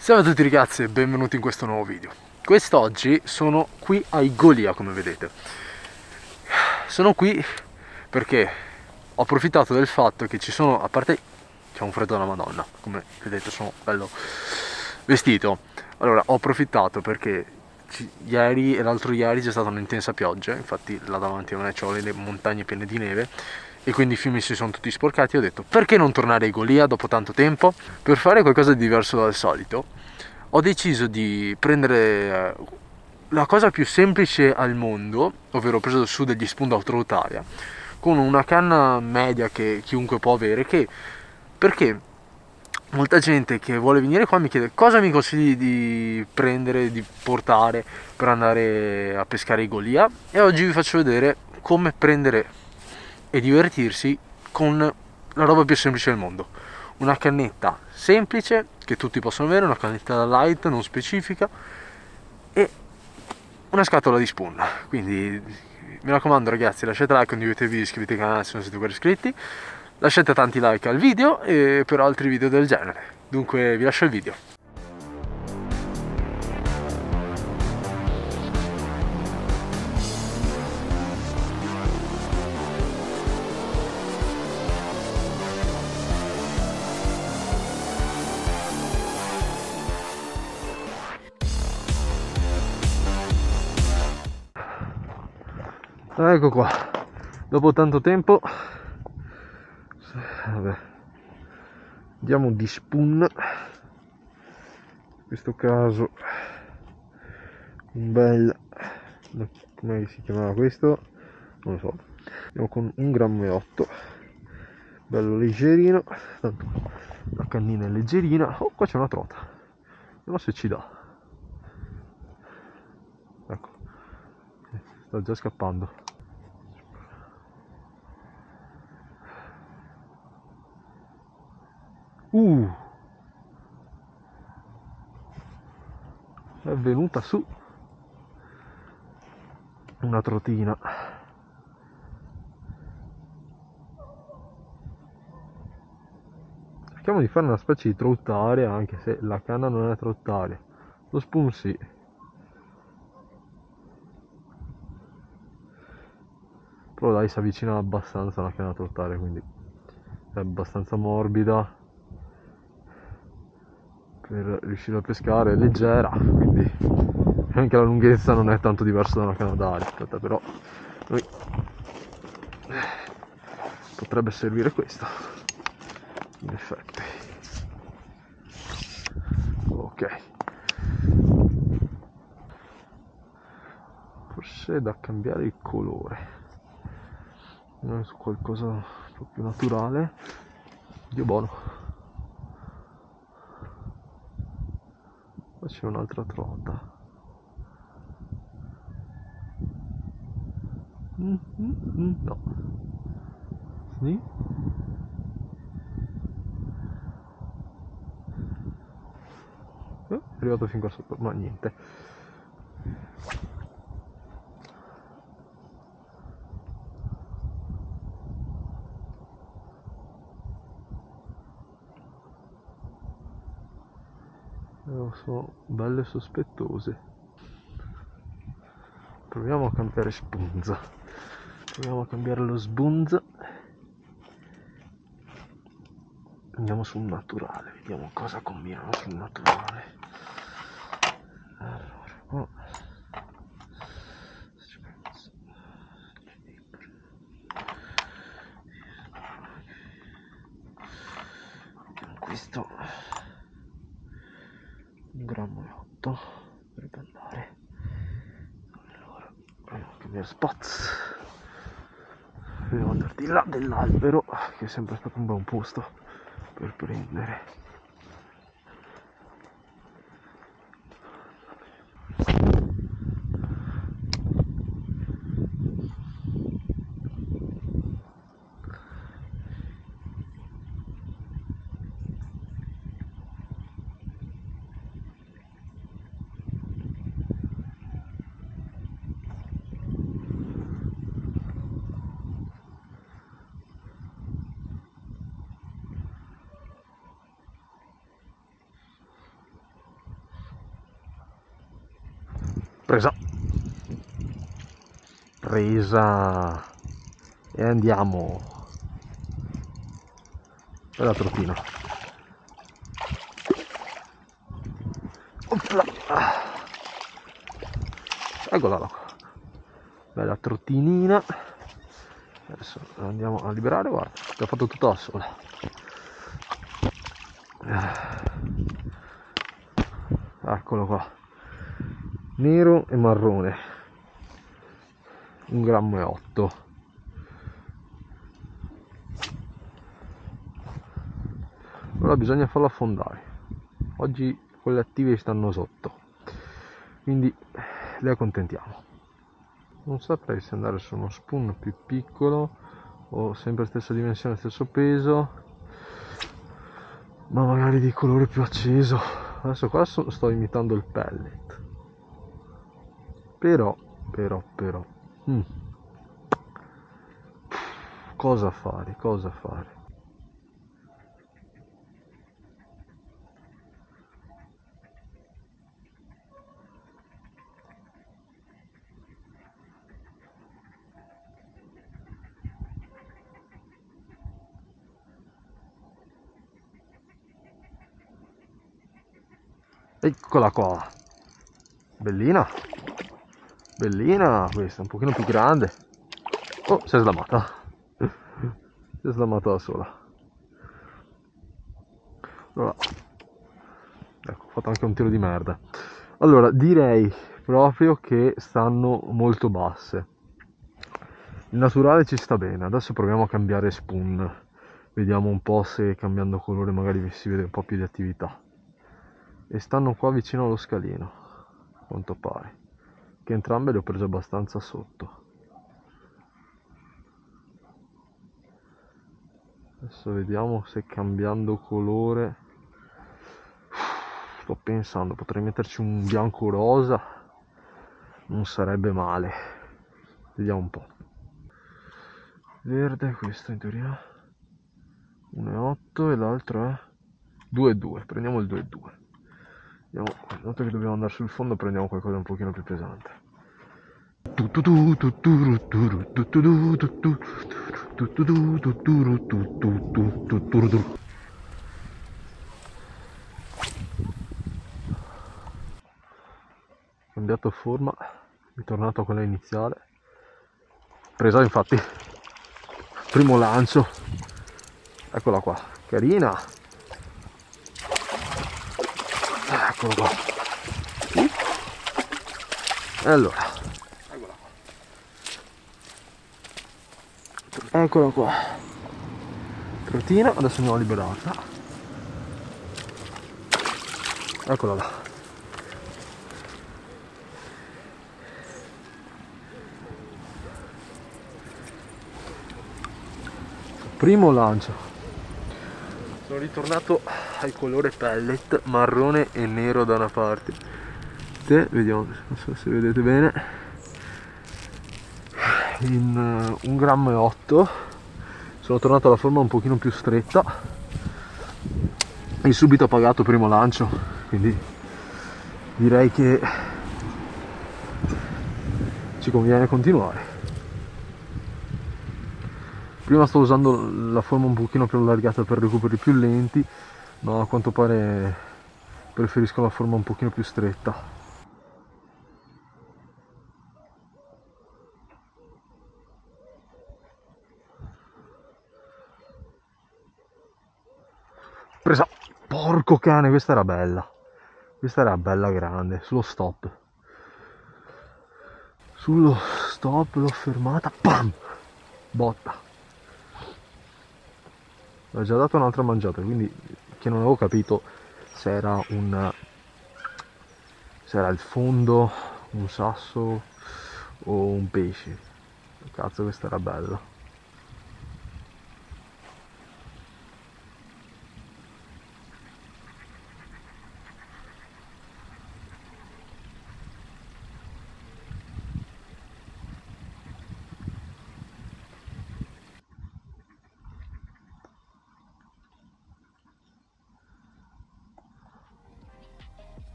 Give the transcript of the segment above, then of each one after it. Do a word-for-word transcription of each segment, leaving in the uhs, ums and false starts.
Salve a tutti ragazzi e benvenuti in questo nuovo video. Quest'oggi sono qui ai Golia, come vedete. Sono qui perché ho approfittato del fatto che ci sono, a parte c'è un freddo della Madonna, come vedete sono bello vestito. Allora ho approfittato perché ci, ieri e l'altro ieri c'è stata un'intensa pioggia, infatti là davanti a me c'ho le montagne piene di neve e quindi i fiumi si sono tutti sporcati. Ho detto perché non tornare ai Golia dopo tanto tempo? Per fare qualcosa di diverso dal solito ho deciso di prendere la cosa più semplice al mondo, ovvero ho preso su degli spunti d'autorotaria con una canna media che chiunque può avere, che perché molta gente che vuole venire qua mi chiede cosa mi consigli di prendere, di portare per andare a pescare i Golia, e oggi vi faccio vedere come prendere e divertirsi con la roba più semplice del mondo. Una cannetta semplice che tutti possono avere, una cannetta light non specifica e una scatola di spunta. Quindi mi raccomando ragazzi, lasciate like, condividete il video, iscrivetevi al canale se non siete ancora iscritti, lasciate tanti like al video e per altri video del genere. Dunque vi lascio il video. Ecco qua, dopo tanto tempo, vabbè, diamo di spoon, in questo caso un bel, come si chiamava questo? Non lo so, andiamo con un grammo e otto, bello leggerino, tanto la cannina è leggerina. Oh, qua c'è una trota, vediamo se ci dà, ecco, sta già scappando. Uh, è venuta su una trotina. Cerchiamo di fare una specie di trottaria, anche se la canna non è trottaria, lo spoon sì. Però dai, si avvicina abbastanza alla canna trottaria, quindi è abbastanza morbida per riuscire a pescare, è leggera, quindi anche la lunghezza non è tanto diversa da una canna d'aria. Aspetta, però noi potrebbe servire questa in effetti. Ok, forse è da cambiare il colore, non su qualcosa un po' più naturale. Dio buono, qua c'è un'altra trota. Mm, mm, mm, no, sì. Oh, è arrivato fin qua sotto, ma niente. Sono belle sospettose. Proviamo a cambiare spunza. Proviamo a cambiare lo sbunza. Andiamo sul naturale, vediamo cosa combinano sul naturale. Allora, oh. Vediamo questo. Un grammo e otto dovrebbe andare. Allora, proviamo a cambiare spots. Dobbiamo andare di là dell'albero, che è sempre stato un buon posto per prendere. Presa. Presa. E andiamo. Bella trottina. Opla. Eccola là. Bella trottinina. Adesso la andiamo a liberare, guarda, l'ho fatto tutta da sola. Eccolo qua. Nero e marrone. Un grammo e otto. Ora bisogna farlo affondare. Oggi quelle attive stanno sotto, quindi le accontentiamo. Non saprei se andare su uno spoon più piccolo o sempre stessa dimensione, stesso peso, ma magari di colore più acceso. Adesso qua sto imitando il pellet, però però però mm. cosa fare cosa fare Eccola qua, bellina, bellina questa, un pochino più grande. Oh, si è slamata, si è slamata da sola. Allora, ecco, ho fatto anche un tiro di merda. Allora, direi proprio che stanno molto basse. Il naturale ci sta bene. Adesso proviamo a cambiare spoon, vediamo un po' se cambiando colore magari si vede un po' più di attività. E stanno qua vicino allo scalino, a quanto pare, che entrambe le ho prese abbastanza sotto. Adesso vediamo se cambiando colore, sto pensando, potrei metterci un bianco rosa, non sarebbe male. Vediamo un po'. Verde, questo in teoria uno virgola otto e l'altro è due virgola due. Prendiamo il due virgola due. Andiamo, dato che dobbiamo andare sul fondo, prendiamo qualcosa un pochino più pesante. Cambiato forma, ritornato a quella iniziale. Presa infatti, primo lancio. Eccola qua, carina. Eccolo qua. E allora, eccola qua, trottina. Adesso andiamo a liberarla. Eccola là. Primo lancio. Sono ritornato al colore pellet, marrone e nero da una parte. Te, vediamo, non so se vedete bene. In uh, un grammo e otto. Sono tornato alla forma un pochino più stretta e subito ho pagato primo lancio, quindi direi che ci conviene continuare. Prima sto usando la forma un pochino più allargata per recuperi più lenti, ma a quanto pare preferisco la forma un pochino più stretta. Presa! Porco cane, questa era bella. Questa era bella grande, sullo stop. Sullo stop l'ho fermata, pam! Botta. Ho già dato un'altra mangiata, quindi che non avevo capito se era un... se era il fondo, un sasso o un pesce. Cazzo, questa era bella.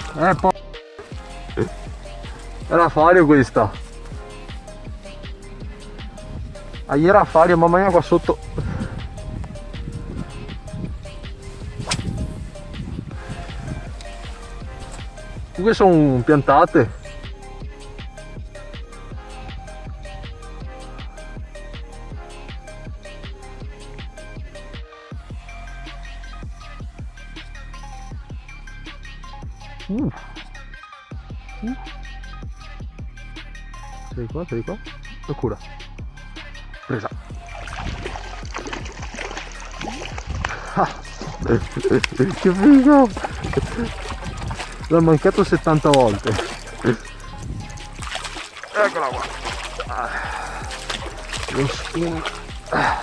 Eh, po'. Era Fario questa. Ah, ieri era Fario, mamma mia, qua sotto. Comunque sono piantate. Uh. Uh. Sei qua, sei qua. Locura. Presa. Ah. Che figo! L'ho mancato settanta volte. Eccola qua. Ah. Lo spoon. Ah.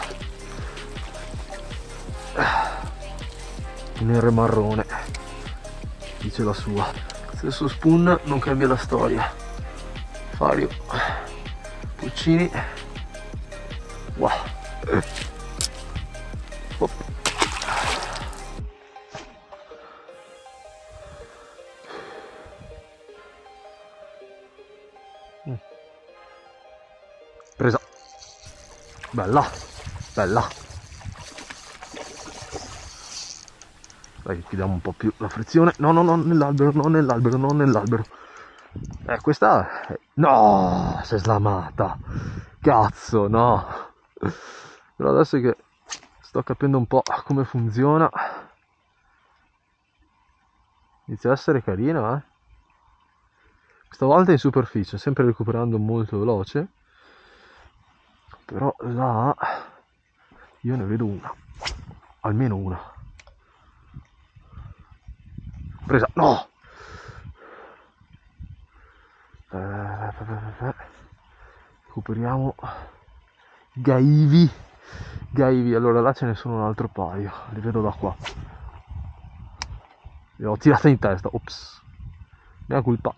Nero e marrone. Dice la sua. Stesso spoon, non cambia la storia. Fario. Puccini. Wow. Oh. Mm. Presa. Bella. Bella. Dai, chiudiamo un po' più la frizione. No, no, no, nell'albero, no, nell'albero, no, nell'albero. Eh, questa... È... No, si è slamata. Cazzo, no. Però adesso che sto capendo un po' come funziona, inizia a essere carina, eh. Questa volta in superficie, sempre recuperando molto veloce. Però là io ne vedo una. Almeno una. Presa, no! Eh, recuperiamo Gaivi. Gaivi, allora là ce ne sono un altro paio, li vedo da qua. Li ho tirata in testa, ops. Mia colpa.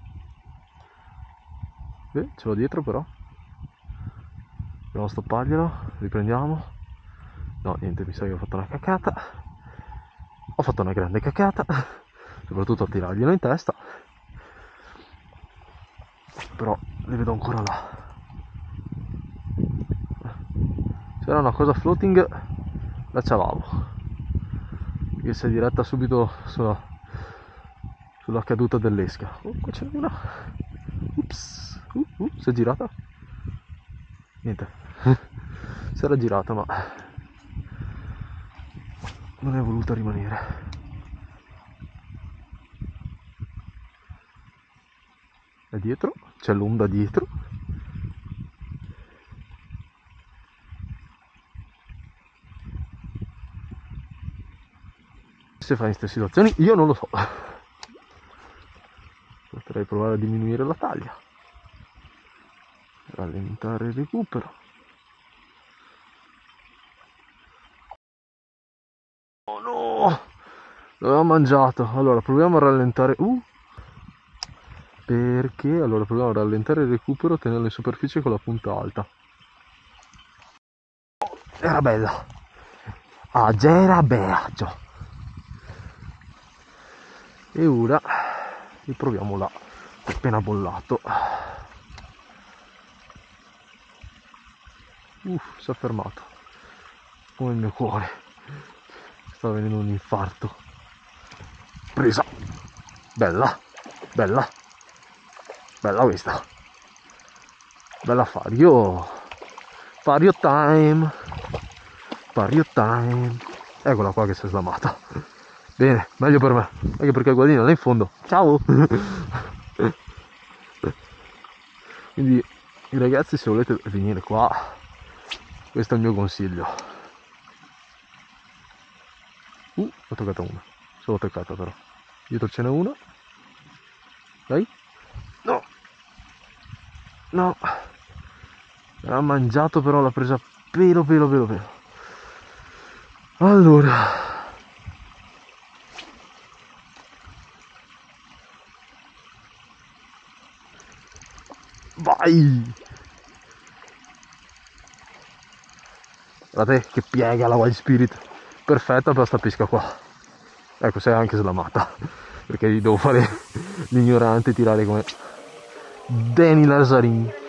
Eh, ce l'ho dietro però. Dobbiamo stopparglielo, riprendiamo. No, niente, mi sa che ho fatto una cacata. Ho fatto una grande cacata. Soprattutto a tirarglielo in testa. Però li vedo ancora là. C'era una cosa floating, la c'avamo, che si è diretta subito sulla, sulla caduta dell'esca. Oh, qua c'è una. Ups. Uh, uh, si è girata. Niente. Si era girata, ma non è voluta rimanere. È dietro, c'è l'onda dietro. Se fa in queste situazioni io non lo so. Potrei provare a diminuire la taglia, rallentare il recupero. Oh no, l'aveva mangiato. Allora proviamo a rallentare. Uh perché allora proviamo a rallentare il recupero, tenerlo in superficie con la punta alta. Era bella. Ah, già era bella. E ora riproviamo là, appena bollato. Uff, si è fermato. Come il mio cuore. Sta venendo un infarto. Presa. Bella. Bella. Bella questa. Bella Fario. Fario time. Fario time. Eccola qua che si è slamata. Bene, meglio per me, anche perché il guadino è là in fondo. Ciao! Quindi ragazzi, se volete venire qua, questo è il mio consiglio. Uh, ho toccato una. Solo toccata però. Dietro ce n'è una. Dai. No. No. L'ha mangiato però, l'ha presa pelo pelo pelo pelo. Allora. Vai! Guardate che piega la Wild Spirit. Perfetta per sta pesca qua. Ecco, si è anche slamata. perché devo fare l'ignorante, tirare come Danny Lazzarini.